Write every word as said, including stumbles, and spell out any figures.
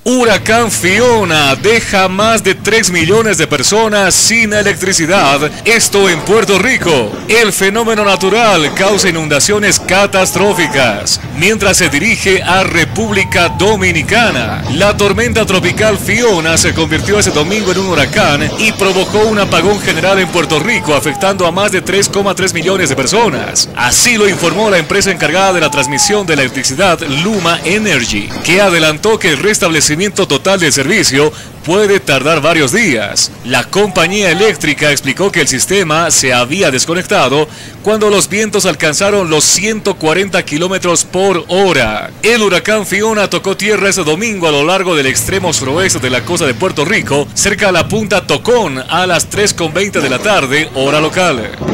Huracán Fiona deja más de tres millones de personas sin electricidad, esto en Puerto Rico. El fenómeno natural causa inundaciones catastróficas, mientras se dirige a República Dominicana. La tormenta tropical Fiona se convirtió ese domingo en un huracán y provocó un apagón general en Puerto Rico, afectando a más de tres coma tres millones de personas. Así lo informó la empresa encargada de la transmisión de electricidad Luma Energy, que adelantó que el restablecimiento total del servicio puede tardar varios días. La compañía eléctrica explicó que el sistema se había desconectado cuando los vientos alcanzaron los ciento cuarenta kilómetros por hora. El huracán Fiona tocó tierra ese domingo a lo largo del extremo suroeste de la costa de Puerto Rico, cerca a la punta Tocón, a las tres con veinte de la tarde, hora local.